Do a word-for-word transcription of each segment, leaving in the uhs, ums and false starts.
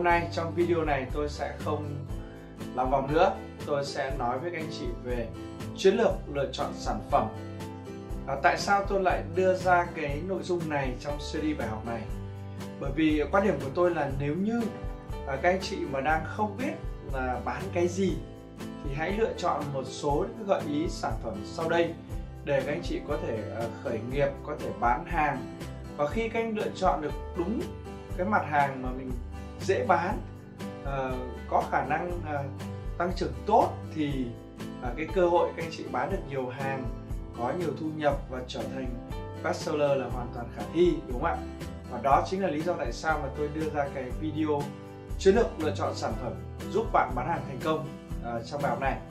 nay trong video này tôi sẽ không làm vòng nữa. Tôi sẽ nói với các anh chị về chiến lược lựa chọn sản phẩm. À, tại sao tôi lại đưa ra cái nội dung này trong series bài học này? Bởi vì quan điểm của tôi là nếu như à, các anh chị mà đang không biết là bán cái gì thì hãy lựa chọn một số những gợi ý sản phẩm sau đây để các anh chị có thể uh, khởi nghiệp, có thể bán hàng. Và khi các anh lựa chọn được đúng cái mặt hàng mà mình dễ bán, uh, có khả năng uh, tăng trưởng tốt thì uh, cái cơ hội các anh chị bán được nhiều hàng, có nhiều thu nhập và trở thành bestseller là hoàn toàn khả thi, đúng không ạ? Và đó chính là lý do tại sao mà tôi đưa ra cái video chiến lược lựa chọn sản phẩm giúp bạn bán hàng thành công uh, trong bài học này.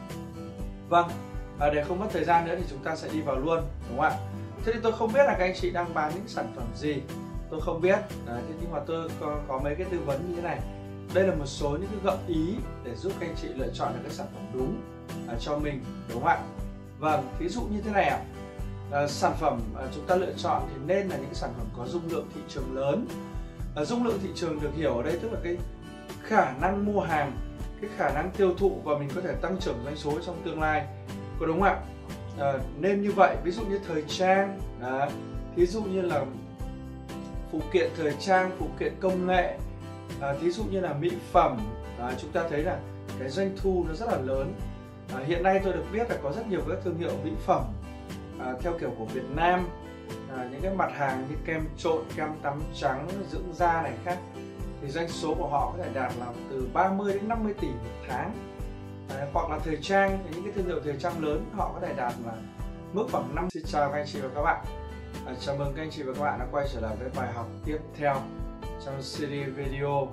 Vâng, à, để không mất thời gian nữa thì chúng ta sẽ đi vào luôn, đúng không ạ? Thế thì tôi không biết là các anh chị đang bán những sản phẩm gì, tôi không biết. Đấy, thế nhưng mà tôi có, có mấy cái tư vấn như thế này. Đây là một số những cái gợi ý để giúp các anh chị lựa chọn được cái sản phẩm đúng uh, cho mình, đúng không ạ? Vâng, ví dụ như thế này ạ. À, sản phẩm à, chúng ta lựa chọn thì nên là những sản phẩm có dung lượng thị trường lớn. À, dung lượng thị trường được hiểu ở đây tức là cái khả năng mua hàng, cái khả năng tiêu thụ và mình có thể tăng trưởng doanh số trong tương lai, có đúng không ạ? À, nên như vậy, ví dụ như thời trang, à, ví dụ như là phụ kiện thời trang, phụ kiện công nghệ, à, ví dụ như là mỹ phẩm, à, chúng ta thấy là cái doanh thu nó rất là lớn. À, hiện nay tôi được biết là có rất nhiều các thương hiệu mỹ phẩm à, theo kiểu của Việt Nam, à, những cái mặt hàng như kem trộn, kem tắm trắng, dưỡng da này khác, thì doanh số của họ có thể đạt là từ ba mươi đến năm mươi tỷ một tháng. À, hoặc là thời trang thì những cái thương hiệu thời trang lớn họ có thể đạt là mức khoảng năm. Xin chào các anh chị và các bạn, à, chào mừng các anh chị và các bạn đã quay trở lại với bài học tiếp theo trong series video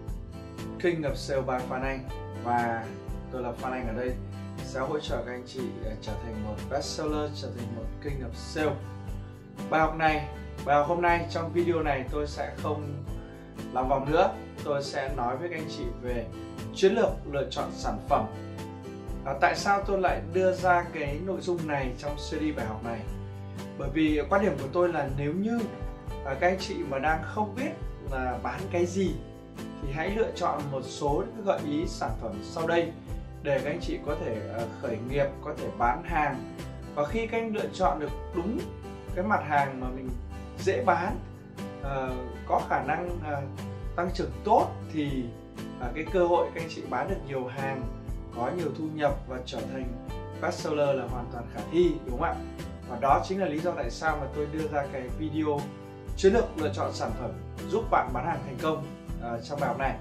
King of Sale by Phan Anh. Và tôi là Phan Anh ở đây sẽ hỗ trợ các anh chị trở thành một bestseller, trở thành một King of Sale. Bài học này, bài học hôm nay trong video này tôi sẽ không làm vòng nữa. Tôi sẽ nói với các anh chị về chiến lược lựa chọn sản phẩm. À, tại sao tôi lại đưa ra cái nội dung này trong series bài học này? Bởi vì quan điểm của tôi là nếu như à, các anh chị mà đang không biết là bán cái gì thì hãy lựa chọn một số những gợi ý sản phẩm sau đây để các anh chị có thể uh, khởi nghiệp, có thể bán hàng. Và khi các anh lựa chọn được đúng cái mặt hàng mà mình dễ bán, uh, có khả năng uh, tăng trưởng tốt thì uh, cái cơ hội các anh chị bán được nhiều hàng, có nhiều thu nhập và trở thành bestseller là hoàn toàn khả thi, đúng không ạ? Và đó chính là lý do tại sao mà tôi đưa ra cái video chiến lược lựa chọn sản phẩm giúp bạn bán hàng thành công uh, trong bài học này.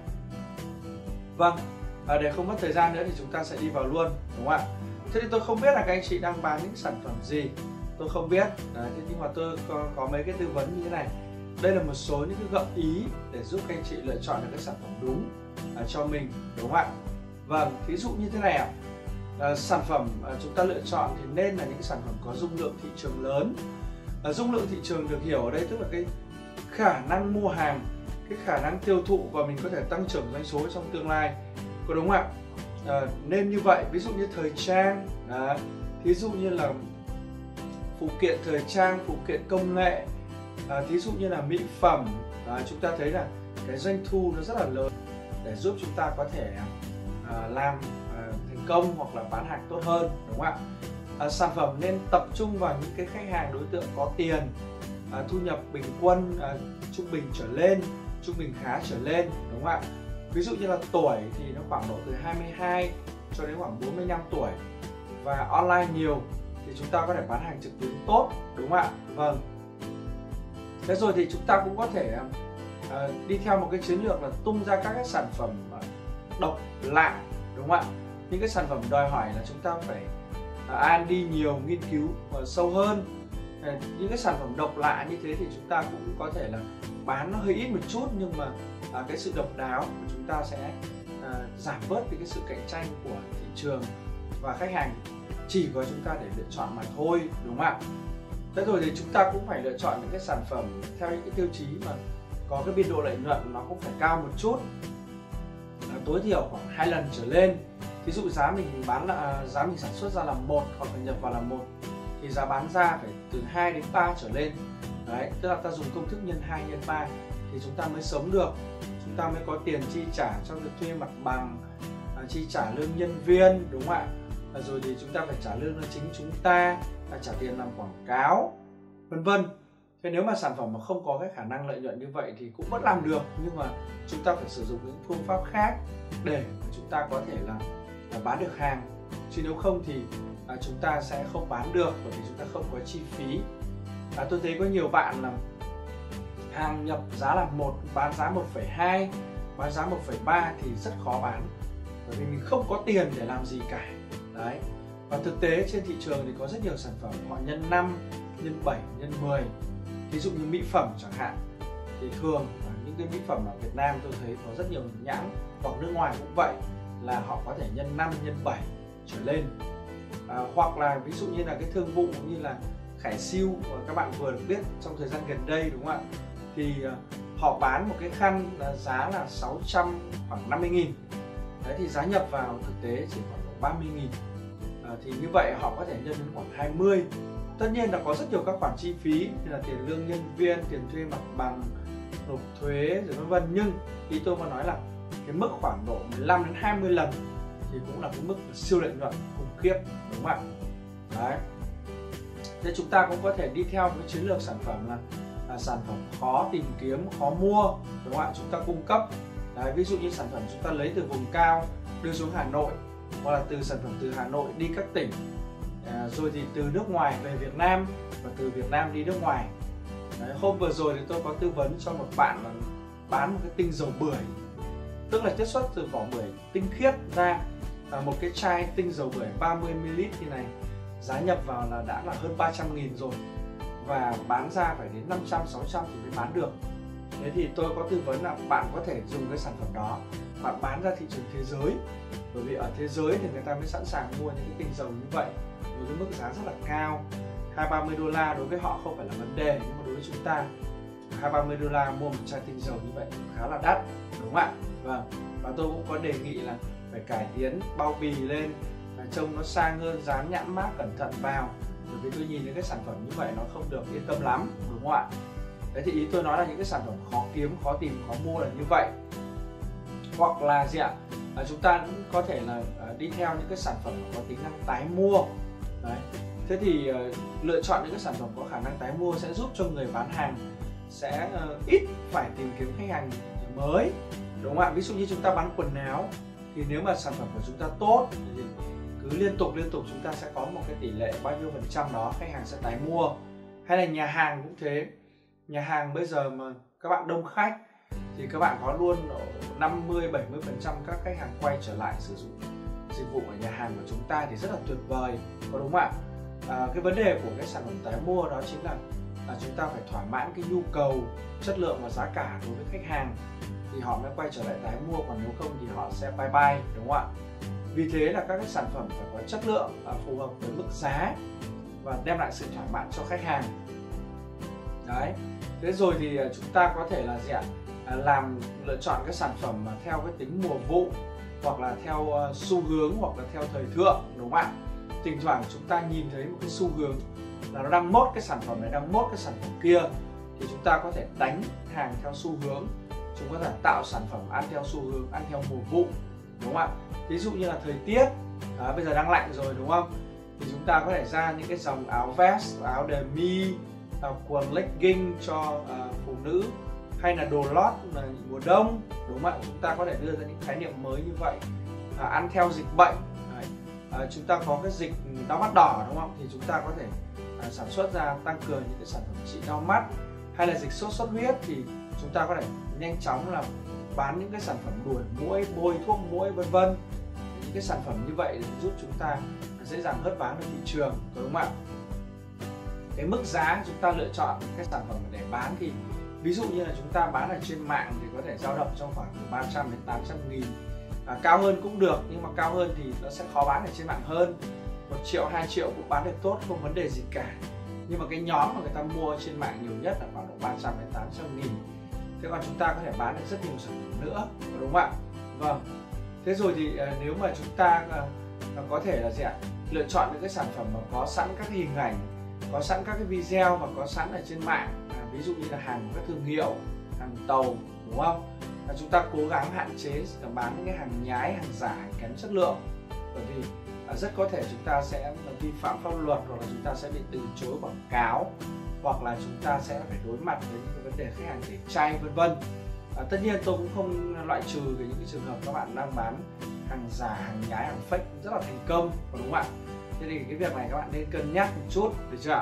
Vâng, à, để không mất thời gian nữa thì chúng ta sẽ đi vào luôn, đúng không ạ? Thế thì tôi không biết là các anh chị đang bán những sản phẩm gì, tôi không biết. Đấy, thế nhưng mà tôi có, có mấy cái tư vấn như thế này. Đây là một số những cái gợi ý để giúp các anh chị lựa chọn được cái sản phẩm đúng à, cho mình, đúng không ạ? Vâng, ví dụ như thế này ạ. À, sản phẩm à, chúng ta lựa chọn thì nên là những sản phẩm có dung lượng thị trường lớn. À, dung lượng thị trường được hiểu ở đây tức là cái khả năng mua hàng, cái khả năng tiêu thụ và mình có thể tăng trưởng doanh số trong tương lai, có đúng không ạ? À, nên như vậy, ví dụ như thời trang, à, ví dụ như là phụ kiện thời trang, phụ kiện công nghệ, à, ví dụ như là mỹ phẩm, à, chúng ta thấy là cái doanh thu nó rất là lớn để giúp chúng ta có thể à, làm à, thành công hoặc là bán hàng tốt hơn, đúng không ạ? À, sản phẩm nên tập trung vào những cái khách hàng đối tượng có tiền, à, thu nhập bình quân à, trung bình trở lên, trung bình khá trở lên, đúng không ạ? Ví dụ như là tuổi thì nó khoảng độ từ hai mươi hai cho đến khoảng bốn mươi lăm tuổi và online nhiều thì chúng ta có thể bán hàng trực tuyến tốt, đúng không ạ? Vâng. Thế rồi thì chúng ta cũng có thể uh, đi theo một cái chiến lược là tung ra các cái sản phẩm uh, độc lạ, đúng không ạ? Những cái sản phẩm đòi hỏi là chúng ta phải uh, R and D nhiều, nghiên cứu uh, sâu hơn. Uh, những cái sản phẩm độc lạ như thế thì chúng ta cũng có thể là bán nó hơi ít một chút, nhưng mà à, cái sự độc đáo của chúng ta sẽ à, giảm bớt đi cái sự cạnh tranh của thị trường và khách hàng chỉ có chúng ta để lựa chọn mà thôi, đúng không ạ? Thế rồi thì chúng ta cũng phải lựa chọn những cái sản phẩm theo những cái tiêu chí mà có cái biên độ lợi nhuận nó cũng phải cao một chút, à, tối thiểu khoảng hai lần trở lên. Ví dụ giá mình bán là giá mình sản xuất ra là một hoặc là nhập vào là một thì giá bán ra phải từ hai đến ba trở lên. Đấy, tức là ta dùng công thức nhân hai nhân ba thì chúng ta mới sống được, chúng ta mới có tiền chi trả cho việc thuê mặt bằng, à, chi trả lương nhân viên, đúng không ạ? À, rồi thì chúng ta phải trả lương cho chính chúng ta, à, trả tiền làm quảng cáo, vân vân. Thế nếu mà sản phẩm mà không có cái khả năng lợi nhuận như vậy thì cũng vẫn làm được, nhưng mà chúng ta phải sử dụng những phương pháp khác để chúng ta có thể là, là bán được hàng. Chứ nếu không thì à, chúng ta sẽ không bán được, bởi vì chúng ta không có chi phí. À, tôi thấy có nhiều bạn là hàng nhập giá là một, bán giá một phẩy hai, bán giá một phẩy ba thì rất khó bán, bởi vì mình không có tiền để làm gì cả. Đấy. Và thực tế trên thị trường thì có rất nhiều sản phẩm họ nhân năm, nhân bảy, nhân mười. Ví dụ như mỹ phẩm chẳng hạn, thì thường những cái mỹ phẩm ở Việt Nam tôi thấy có rất nhiều nhãn, hoặc nước ngoài cũng vậy, là họ có thể nhân năm, nhân bảy trở lên. À, hoặc là ví dụ như là cái thương vụ như là Khải Siêu các bạn vừa được biết trong thời gian gần đây, đúng không ạ? Thì uh, họ bán một cái khăn là giá là sáu trăm khoảng năm mươi nghìn. Đấy, thì giá nhập vào thực tế chỉ khoảng ba mươi nghìn. À, thì như vậy họ có thể nhân đến khoảng hai mươi. Tất nhiên là có rất nhiều các khoản chi phí như là tiền lương nhân viên, tiền thuê mặt bằng, nộp thuế rồi vân vân, nhưng ý tôi muốn nói là cái mức khoảng độ mười lăm đến hai mươi lần thì cũng là cái mức siêu lợi nhuận khủng khiếp, đúng không ạ? Đấy. Thế chúng ta cũng có thể đi theo cái chiến lược sản phẩm là, là sản phẩm khó tìm kiếm, khó mua, đúng không ạ? Chúng ta cung cấp. Đấy, ví dụ như sản phẩm chúng ta lấy từ vùng cao đưa xuống Hà Nội, hoặc là từ sản phẩm từ Hà Nội đi các tỉnh, à, rồi thì từ nước ngoài về Việt Nam, và từ Việt Nam đi nước ngoài. Đấy, hôm vừa rồi thì tôi có tư vấn cho một bạn là bán một cái tinh dầu bưởi, tức là chiết xuất từ vỏ bưởi tinh khiết ra, à, một cái chai tinh dầu bưởi ba mươi mi li lít như này, giá nhập vào là đã là hơn ba trăm nghìn rồi, và bán ra phải đến năm trăm, sáu trăm thì mới bán được. Thế thì tôi có tư vấn là bạn có thể dùng cái sản phẩm đó, bạn bán ra thị trường thế giới, bởi vì ở thế giới thì người ta mới sẵn sàng mua những cái tinh dầu như vậy với cái mức giá rất là cao. Hai ba mươi đô la đối với họ không phải là vấn đề, nhưng mà đối với chúng ta hai ba mươi đô la mua một chai tinh dầu như vậy cũng khá là đắt, đúng không ạ? Vâng. Và tôi cũng có đề nghị là phải cải tiến bao bì lên, trông nó sang hơn, dán nhãn mác cẩn thận vào, bởi vì tôi nhìn những cái sản phẩm như vậy nó không được yên tâm lắm, đúng không ạ? Đấy, thì ý tôi nói là những cái sản phẩm khó kiếm, khó tìm, khó mua là như vậy. Hoặc là gì ạ? À, chúng ta cũng có thể là à, đi theo những cái sản phẩm có tính năng tái mua. Đấy. Thế thì uh, lựa chọn những cái sản phẩm có khả năng tái mua sẽ giúp cho người bán hàng sẽ uh, ít phải tìm kiếm khách hàng mới, đúng không ạ? Ví dụ như chúng ta bán quần áo thì nếu mà sản phẩm của chúng ta tốt thì cứ liên tục liên tục chúng ta sẽ có một cái tỷ lệ bao nhiêu phần trăm đó khách hàng sẽ tái mua. Hay là nhà hàng cũng thế, nhà hàng bây giờ mà các bạn đông khách thì các bạn có luôn năm mươi bảy mươi phần trăm các khách hàng quay trở lại sử dụng dịch vụ ở nhà hàng của chúng ta thì rất là tuyệt vời, có đúng không ạ? À, cái vấn đề của cái sản phẩm tái mua đó chính là, là chúng ta phải thỏa mãn cái nhu cầu chất lượng và giá cả đối với khách hàng thì họ mới quay trở lại tái mua, còn nếu không thì họ sẽ bye bye, đúng không ạ? Vì thế là các cái sản phẩm phải có chất lượng à, phù hợp với mức giá và đem lại sự thỏa mãn cho khách hàng. Đấy. Thế rồi thì chúng ta có thể là gì ạ? À, làm lựa chọn cái sản phẩm mà theo cái tính mùa vụ, hoặc là theo uh, xu hướng, hoặc là theo thời thượng, đúng không ạ? Thỉnh thoảng chúng ta nhìn thấy một cái xu hướng là nó đang mốt cái sản phẩm này, đang mốt cái sản phẩm kia, thì chúng ta có thể đánh hàng theo xu hướng, chúng có thể tạo sản phẩm ăn theo xu hướng, ăn theo mùa vụ, đúng không ạ? Ví dụ như là thời tiết, à, bây giờ đang lạnh rồi, đúng không? Thì chúng ta có thể ra những cái dòng áo vest, áo đề mi, quần legging cho uh, phụ nữ, hay là đồ lót là mùa đông, đúng không ạ? Chúng ta có thể đưa ra những khái niệm mới như vậy. À, ăn theo dịch bệnh. Đấy. À, chúng ta có cái dịch đau mắt đỏ, đúng không? Thì chúng ta có thể à, sản xuất ra, tăng cường những cái sản phẩm trị đau mắt. Hay là dịch sốt xuất huyết thì chúng ta có thể nhanh chóng là bán những cái sản phẩm đuổi muỗi, bôi thuốc muỗi, vân vân. Những cái sản phẩm như vậy giúp chúng ta dễ dàng hớt ván được thị trường, đúng không ạ? Cái mức giá chúng ta lựa chọn cái sản phẩm để bán thì ví dụ như là chúng ta bán ở trên mạng thì có thể dao động trong khoảng từ ba trăm đến tám trăm nghìn, à, cao hơn cũng được, nhưng mà cao hơn thì nó sẽ khó bán ở trên mạng hơn. Một triệu, hai triệu cũng bán được tốt, không vấn đề gì cả. Nhưng mà cái nhóm mà người ta mua trên mạng nhiều nhất là khoảng độ ba trăm đến tám trăm nghìn. Thế còn chúng ta có thể bán được rất nhiều sản phẩm nữa, đúng không ạ? Vâng. Thế rồi thì à, nếu mà chúng ta à, có thể là gì ạ? Lựa chọn những cái sản phẩm mà có sẵn các cái hình ảnh, có sẵn các cái video và có sẵn ở trên mạng, à, ví dụ như là hàng của các thương hiệu, hàng tàu, đúng không? là chúng ta cố gắng hạn chế bán những cái hàng nhái, hàng giả, hàng kém chất lượng, bởi vì à, rất có thể chúng ta sẽ vi phạm pháp luật, hoặc là chúng ta sẽ bị từ chối quảng cáo, hoặc là chúng ta sẽ phải đối mặt với những cái vấn đề khách hàng tẩy chay vân vân. À, tất nhiên tôi cũng không loại trừ về những cái trường hợp các bạn đang bán hàng giả, hàng nhái, hàng fake rất là thành công, đúng không ạ? Thế thì cái việc này các bạn nên cân nhắc một chút, được chưa ạ?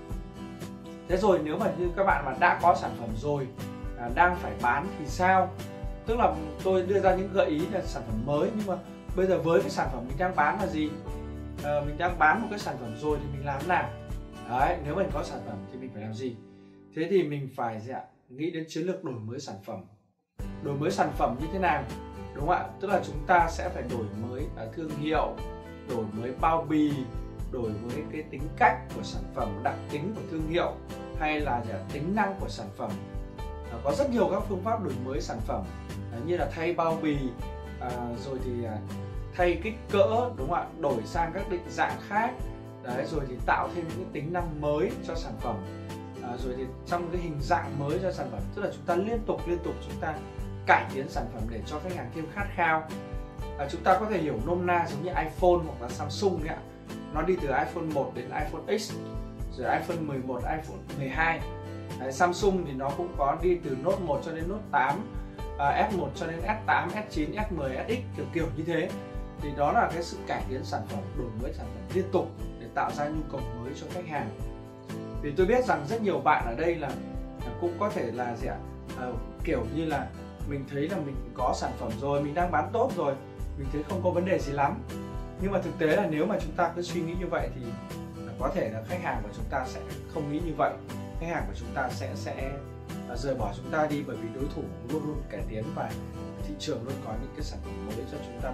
Thế rồi nếu mà như các bạn mà đã có sản phẩm rồi, à, đang phải bán thì sao? Tức là tôi đưa ra những gợi ý là sản phẩm mới, nhưng mà bây giờ với cái sản phẩm mình đang bán là gì? À, mình đang bán một cái sản phẩm rồi thì mình làm thế nào? Đấy, nếu mình có sản phẩm thì mình phải làm gì? Thế thì mình phải gì ạ? Nghĩ đến chiến lược đổi mới sản phẩm. Đổi mới sản phẩm như thế nào? Đúng không ạ? Tức là chúng ta sẽ phải đổi mới thương hiệu, đổi mới bao bì, đổi mới cái tính cách của sản phẩm, đặc tính của thương hiệu, hay là tính năng của sản phẩm. À, có rất nhiều các phương pháp đổi mới sản phẩm, à, như là thay bao bì, à, rồi thì à, thay kích cỡ, đúng không ạ? Đổi sang các định dạng khác. Đấy, rồi thì tạo thêm những tính năng mới cho sản phẩm, à, rồi thì trong cái hình dạng mới cho sản phẩm. Tức là chúng ta liên tục liên tục chúng ta cải tiến sản phẩm để cho khách hàng thêm khát khao. À, chúng ta có thể hiểu nôm na giống như iPhone hoặc là Samsung ấy ạ. Nó đi từ iPhone một đến iPhone X, rồi iPhone mười một, iPhone mười hai. Đấy, Samsung thì nó cũng có đi từ Note một cho đến Note tám, à, S một cho đến S tám, S chín, S mười, S X, kiểu kiểu như thế. Thì đó là cái sự cải tiến sản phẩm, đổi mới sản phẩm liên tục để tạo ra nhu cầu mới cho khách hàng. Vì tôi biết rằng rất nhiều bạn ở đây là cũng có thể là gì ạ? À, kiểu như là mình thấy là mình có sản phẩm rồi, mình đang bán tốt rồi, mình thấy không có vấn đề gì lắm. Nhưng mà thực tế là nếu mà chúng ta cứ suy nghĩ như vậy thì có thể là khách hàng của chúng ta sẽ không nghĩ như vậy. Khách hàng của chúng ta sẽ sẽ rời bỏ chúng ta đi, bởi vì đối thủ luôn luôn cải tiến và thị trường luôn có những cái sản phẩm mới cho chúng ta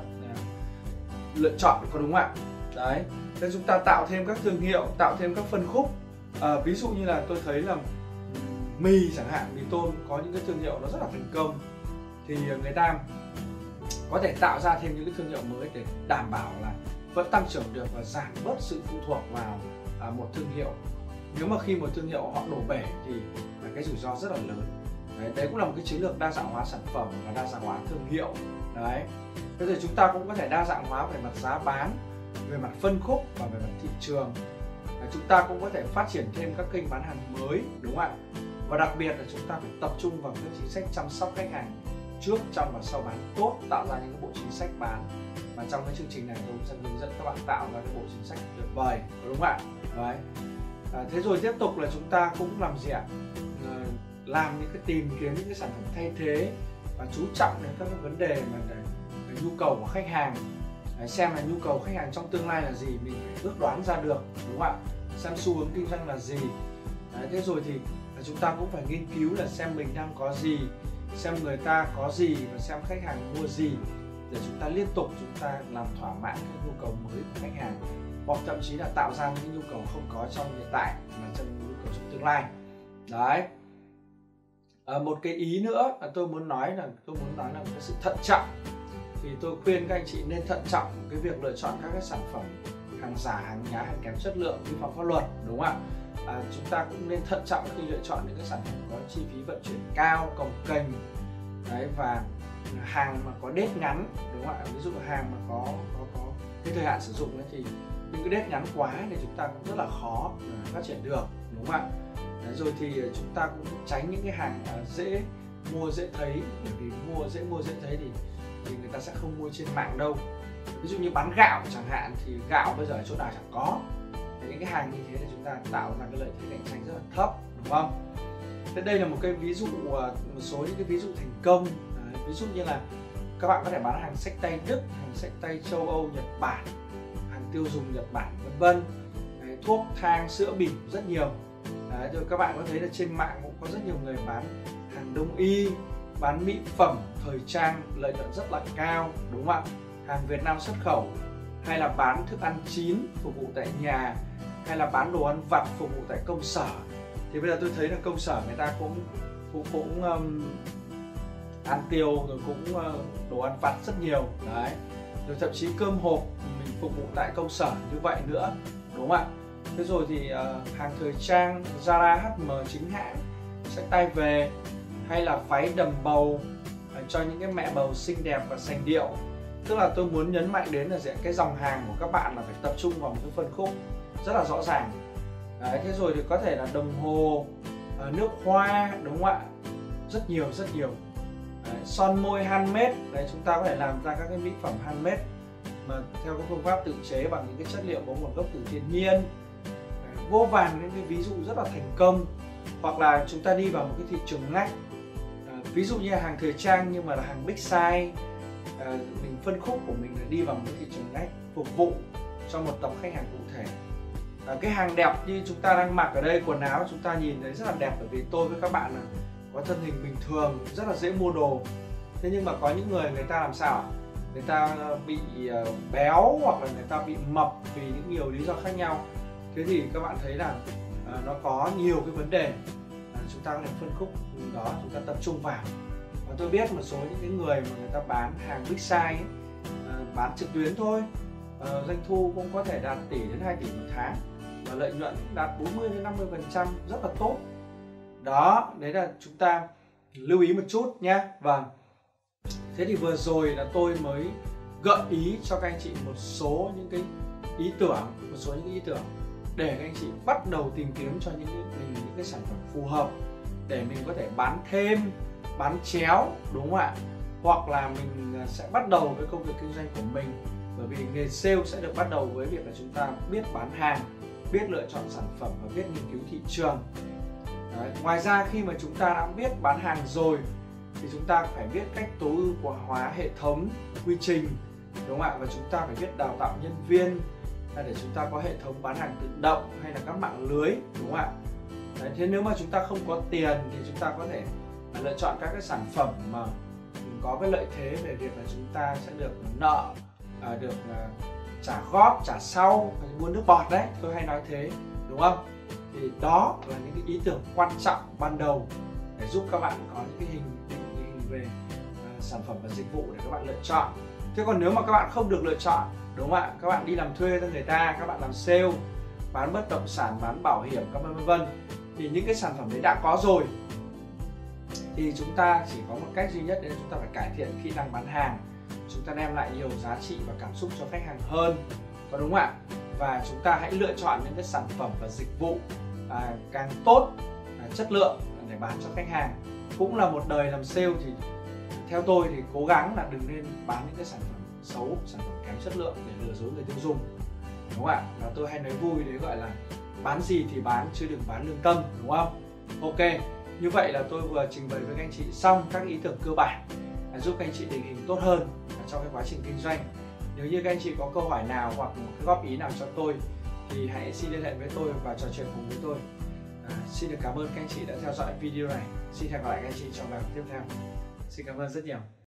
lựa chọn, có đúng không ạ? Đấy, nên chúng ta tạo thêm các thương hiệu, tạo thêm các phân khúc. À, ví dụ như là tôi thấy là mì chẳng hạn, mì tôm có những cái thương hiệu nó rất là thành công, thì người ta có thể tạo ra thêm những cái thương hiệu mới để đảm bảo là vẫn tăng trưởng được và giảm bớt sự phụ thuộc vào à, một thương hiệu. Nếu mà khi một thương hiệu họ đổ bể thì là cái rủi ro rất là lớn. Đấy, đấy cũng là một cái chiến lược đa dạng hóa sản phẩm và đa dạng hóa thương hiệu. Đấy, bây giờ chúng ta cũng có thể đa dạng hóa về mặt giá bán, về mặt phân khúc và về mặt thị trường. Đấy, chúng ta cũng có thể phát triển thêm các kênh bán hàng mới, đúng không ạ? Và đặc biệt là chúng ta phải tập trung vào các chính sách chăm sóc khách hàng trước, trong và sau bán tốt, tạo ra những bộ chính sách bán. Và trong cái chương trình này tôi sẽ hướng dẫn các bạn tạo ra cái bộ chính sách tuyệt vời, đúng không ạ? Đấy. À, thế rồi tiếp tục là chúng ta cũng làm gì ạ? À, làm những cái tìm kiếm những cái sản phẩm thay thế và chú trọng đến các cái vấn đề mà để, để nhu cầu của khách hàng. Đấy, xem là nhu cầu khách hàng trong tương lai là gì, mình phải ước đoán ra được, đúng không ạ? Xem xu hướng kinh doanh là gì. Đấy, thế rồi thì chúng ta cũng phải nghiên cứu là xem mình đang có gì, xem người ta có gì và xem khách hàng mua gì, để chúng ta liên tục chúng ta làm thỏa mãn các nhu cầu mới của khách hàng, hoặc thậm chí là tạo ra những nhu cầu không có trong hiện tại mà trong nhu cầu trong tương lai. Đấy. À, một cái ý nữa là tôi muốn nói là tôi muốn nói là một cái sự thận trọng. Thì tôi khuyên các anh chị nên thận trọng cái việc lựa chọn các cái sản phẩm hàng giả, hàng nhái, hàng kém chất lượng, vi phạm pháp luật, đúng không ạ? À, chúng ta cũng nên thận trọng khi lựa chọn những cái sản phẩm có chi phí vận chuyển cao, cồng kềnh, đấy, và hàng mà có date ngắn, đúng không ạ? Ví dụ hàng mà có có có cái thời hạn sử dụng ấy, thì những cái date ngắn quá thì chúng ta cũng rất là khó phát triển được, đúng không ạ? Đấy, rồi thì chúng ta cũng tránh những cái hàng dễ mua dễ thấy, bởi vì mua dễ mua dễ thấy thì thì người ta sẽ không mua trên mạng đâu. Ví dụ như bán gạo chẳng hạn, thì gạo bây giờ ở chỗ nào chẳng có. Thì những cái hàng như thế thì chúng ta tạo ra cái lợi thế cạnh tranh rất là thấp, đúng không? Thế đây là một cái ví dụ, một số những cái ví dụ thành công. Đấy, ví dụ như là các bạn có thể bán hàng xách tay Đức, hàng xách tay châu Âu, Nhật Bản, hàng tiêu dùng Nhật Bản, vân vân. Thuốc thang, sữa bỉm rất nhiều. Đấy, rồi các bạn có thấy là trên mạng cũng có rất nhiều người bán hàng đông y, bán mỹ phẩm, thời trang, lợi nhuận rất là cao, đúng không ạ? Hàng Việt Nam xuất khẩu, hay là bán thức ăn chín phục vụ tại nhà, hay là bán đồ ăn vặt phục vụ tại công sở. Thì bây giờ tôi thấy là công sở người ta cũng cũng cũng um, ăn tiêu, rồi cũng uh, đồ ăn vặt rất nhiều. Đấy, rồi thậm chí cơm hộp mình phục vụ tại công sở như vậy nữa, đúng không ạ? Thế rồi thì uh, hàng thời trang Zara, hát em chính hãng, xách tay về, hay là váy đầm bầu, cho những cái mẹ bầu xinh đẹp và sành điệu. Tức là tôi muốn nhấn mạnh đến là cái dòng hàng của các bạn là phải tập trung vào một cái phân khúc rất là rõ ràng. Đấy, thế rồi thì có thể là đồng hồ, nước hoa, đúng không ạ? Rất nhiều rất nhiều. Đấy, son môi handmade, đấy chúng ta có thể làm ra các cái mỹ phẩm handmade mà theo cái phương pháp tự chế bằng những cái chất liệu có nguồn gốc từ thiên nhiên. Đấy, vô vàn những cái ví dụ rất là thành công. Hoặc là chúng ta đi vào một cái thị trường ngách, à, ví dụ như là hàng thời trang nhưng mà là hàng big size, à, mình phân khúc của mình là đi vào một cái thị trường ngách phục vụ cho một tập khách hàng cụ thể. À, cái hàng đẹp như chúng ta đang mặc ở đây, quần áo chúng ta nhìn thấy rất là đẹp, bởi vì tôi với các bạn là có thân hình bình thường, rất là dễ mua đồ. Thế nhưng mà có những người người ta làm sao? Người ta bị béo hoặc là người ta bị mập vì những nhiều lý do khác nhau. Thế thì các bạn thấy là à, nó có nhiều cái vấn đề, à, chúng ta có thể phân khúc đó, chúng ta tập trung vào. Và tôi biết một số những cái người mà người ta bán hàng big size ấy, à, bán trực tuyến thôi, à, doanh thu cũng có thể đạt tỷ đến hai tỷ một tháng và lợi nhuận đạt bốn mươi đến năm mươi phần trăm, rất là tốt. Đó, đấy là chúng ta lưu ý một chút nhé. Vâng. Thế thì vừa rồi là tôi mới gợi ý cho các anh chị một số những cái ý tưởng, một số những cái ý tưởng để các anh chị bắt đầu tìm kiếm cho những cái, mình những cái sản phẩm phù hợp để mình có thể bán thêm, bán chéo, đúng không ạ? Hoặc là mình sẽ bắt đầu với công việc kinh doanh của mình, bởi vì nghề sale sẽ được bắt đầu với việc là chúng ta biết bán hàng, biết lựa chọn sản phẩm và biết nghiên cứu thị trường. Đấy. Ngoài ra khi mà chúng ta đã biết bán hàng rồi thì chúng ta phải biết cách tối ưu hóa hệ thống, quy trình, đúng không ạ? Và chúng ta phải biết đào tạo nhân viên để chúng ta có hệ thống bán hàng tự động hay là các mạng lưới, đúng không ạ? Đấy, thế nếu mà chúng ta không có tiền thì chúng ta có thể lựa chọn các cái sản phẩm mà có cái lợi thế về việc là chúng ta sẽ được nợ, được trả góp, trả sau, mua nước bọt đấy, tôi hay nói thế, đúng không? Thì đó là những cái ý tưởng quan trọng ban đầu để giúp các bạn có những cái hình, những cái hình về uh, sản phẩm và dịch vụ để các bạn lựa chọn. Thế còn nếu mà các bạn không được lựa chọn, đúng không ạ? Các bạn đi làm thuê cho người ta, các bạn làm sale, bán bất động sản, bán bảo hiểm, các vân vân, thì những cái sản phẩm đấy đã có rồi thì chúng ta chỉ có một cách duy nhất, đấy là chúng ta phải cải thiện kỹ năng bán hàng, chúng ta đem lại nhiều giá trị và cảm xúc cho khách hàng hơn, có đúng không ạ? Và chúng ta hãy lựa chọn những cái sản phẩm và dịch vụ à, càng tốt, à, chất lượng để bán cho khách hàng. Cũng là một đời làm sale thì theo tôi thì cố gắng là đừng nên bán những cái sản phẩm xấu, sản phẩm kém chất lượng để lừa dối người tiêu dùng, đúng không ạ? Và tôi hay nói vui đấy, gọi là bán gì thì bán chứ đừng bán lương tâm, đúng không? Ok, như vậy là tôi vừa trình bày với các anh chị xong các ý tưởng cơ bản giúp các anh chị định hình tốt hơn trong cái quá trình kinh doanh. Nếu như các anh chị có câu hỏi nào hoặc một cái góp ý nào cho tôi thì hãy xin liên hệ với tôi và trò chuyện cùng với tôi. À, xin được cảm ơn các anh chị đã theo dõi video này. Xin hẹn gặp lại các anh chị trong bài học tiếp theo. Xin cảm ơn rất nhiều.